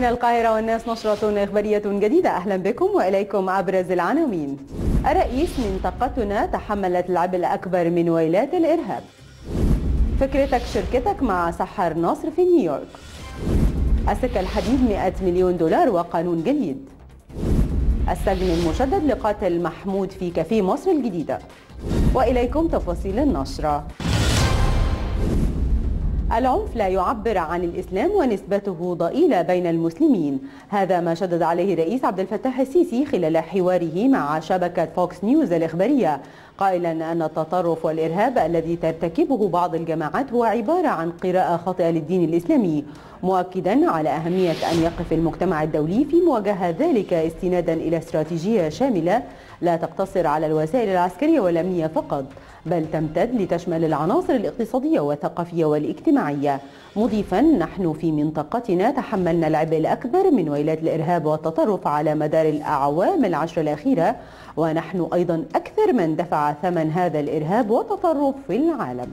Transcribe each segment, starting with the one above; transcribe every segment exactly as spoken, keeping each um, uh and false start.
من القاهرة والناس نشرة إخبارية جديدة. أهلا بكم وإليكم أبرز العناوين. الرئيس: منطقتنا تحملت العبء الأكبر من ويلات الإرهاب. فكرتك شركتك مع سحر نصر في نيويورك. السكة الحديد مئة مليون دولار وقانون جديد. السجن المشدد لقاتل محمود في كافيه مصر الجديدة. وإليكم تفاصيل النشرة. العنف لا يعبر عن الإسلام ونسبته ضئيلة بين المسلمين، هذا ما شدد عليه الرئيس عبد الفتاح السيسي خلال حواره مع شبكة فوكس نيوز الإخبارية، قائلا أن التطرف والإرهاب الذي ترتكبه بعض الجماعات هو عبارة عن قراءة خاطئة للدين الإسلامي، مؤكدا على أهمية أن يقف المجتمع الدولي في مواجهة ذلك استنادا إلى استراتيجية شاملة لا تقتصر على الوسائل العسكرية والأمنية فقط، بل تمتد لتشمل العناصر الاقتصادية والثقافية والاجتماعية، مضيفا: نحن في منطقتنا تحملنا العبء الأكبر من ويلات الإرهاب والتطرف على مدار الأعوام العشر الأخيرة، ونحن أيضا أكثر من دفع ثمن هذا الإرهاب والتطرف في العالم.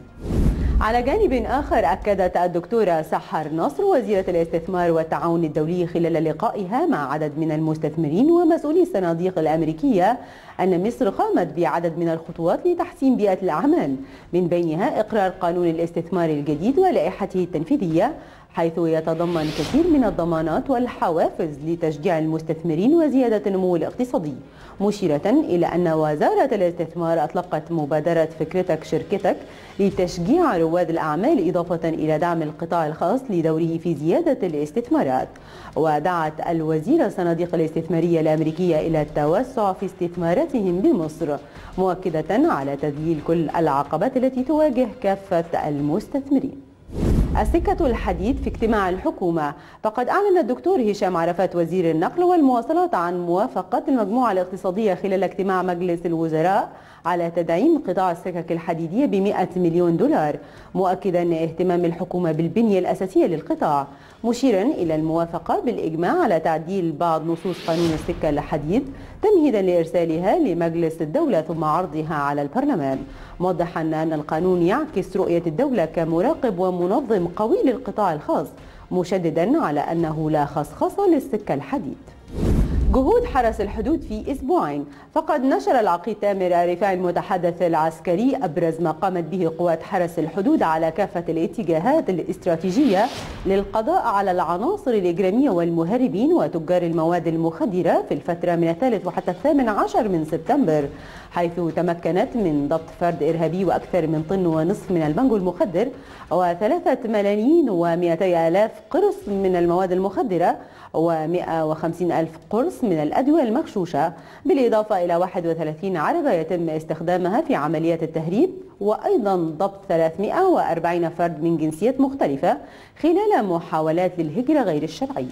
على جانب آخر، أكدت الدكتورة سحر نصر وزيرة الاستثمار والتعاون الدولي خلال لقائها مع عدد من المستثمرين ومسؤولي الصناديق الأمريكية أن مصر قامت بعدد من الخطوات لتحسين بيئة الأعمال، من بينها إقرار قانون الاستثمار الجديد ولائحته التنفيذية، حيث يتضمن كثير من الضمانات والحوافز لتشجيع المستثمرين وزيادة النمو الاقتصادي، مشيرة إلى أن وزارة الاستثمار أطلقت مبادرة فكرتك شركتك لتشجيع رواد الأعمال، إضافة إلى دعم القطاع الخاص لدوره في زيادة الاستثمارات. ودعت الوزيرة الصناديق الاستثمارية الأمريكية إلى التوسع في استثماراتهم بمصر، مؤكدة على تذليل كل العقبات التي تواجه كافة المستثمرين. السكة الحديد في اجتماع الحكومة، فقد أعلن الدكتور هشام عرفات وزير النقل والمواصلات عن موافقة المجموعة الاقتصادية خلال اجتماع مجلس الوزراء على تدعيم قطاع السكك الحديدية بمئة مليون دولار، مؤكدا اهتمام الحكومة بالبنية الأساسية للقطاع، مشيرا إلى الموافقة بالإجماع على تعديل بعض نصوص قانون السكة الحديد تمهيدا لإرسالها لمجلس الدولة ثم عرضها على البرلمان، موضحا أن القانون يعكس رؤية الدولة كمراقب ومنظم قوي للقطاع الخاص، مشددا على أنه لا خصخصة للسكة الحديد. جهود حرس الحدود في أسبوعين، فقد نشر العقيد تامر رفاعي المتحدث العسكري أبرز ما قامت به قوات حرس الحدود على كافة الاتجاهات الاستراتيجية للقضاء على العناصر الإجرامية والمهربين وتجار المواد المخدرة في الفترة من الثالث وحتى الثامن عشر من سبتمبر، حيث تمكنت من ضبط فرد إرهابي وأكثر من طن ونصف من البانجو المخدر وثلاثة ملايين ومئتي آلاف قرص من المواد المخدرة ومئة وخمسين ألف قرص من الأدوية المغشوشة، بالإضافة إلى واحد وثلاثين عربة يتم استخدامها في عمليات التهريب، وأيضا ضبط ثلاثمئة وأربعين فرد من جنسيات مختلفة خلال محاولات للهجرة غير الشرعية.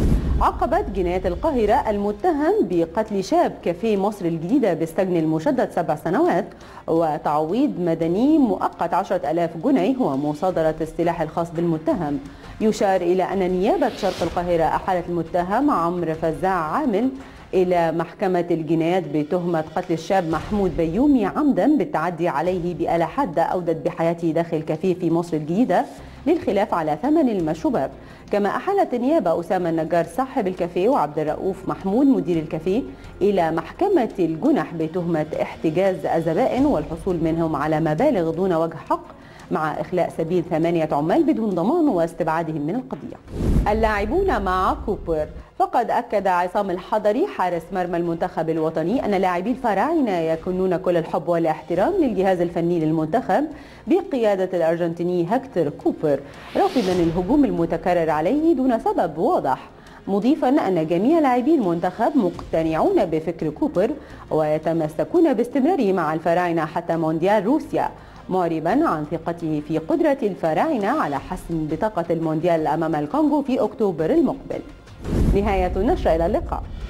عقبت جناية القاهرة المتهم بقتل شاب كافيه مصر الجديدة بالسجن المشدد سبع سنوات وتعويض مدني مؤقت عشرة آلاف جنيه ومصادرة السلاح الخاص بالمتهم. يشار إلى أن نيابة شرق القاهرة أحالت المتهم عمرو فزاع عامل إلى محكمة الجنايات بتهمة قتل الشاب محمود بيومي عمدا بالتعدي عليه بآلة حادة أودت بحياته داخل كافيه في مصر الجديدة للخلاف على ثمن المشروبات. كما أحالت النيابة أسامة النجار صاحب الكافيه وعبد الرؤوف محمود مدير الكافيه إلى محكمة الجنح بتهمة احتجاز الزبائن والحصول منهم على مبالغ دون وجه حق، مع إخلاء سبيل ثمانية عمال بدون ضمان واستبعادهم من القضية. اللاعبون مع كوبر، فقد أكد عصام الحضري حارس مرمى المنتخب الوطني أن لاعبي الفراعنة يكنون كل الحب والاحترام للجهاز الفني للمنتخب بقيادة الأرجنتيني هكتور كوبر، رافضا الهجوم المتكرر عليه دون سبب واضح، مضيفا أن جميع لاعبي المنتخب مقتنعون بفكر كوبر ويتمسكون باستمراره مع الفراعنة حتى مونديال روسيا، معربا عن ثقته في قدرة الفراعنة على حسم بطاقة المونديال أمام الكونغو في أكتوبر المقبل. نهاية النشرة، إلى اللقاء.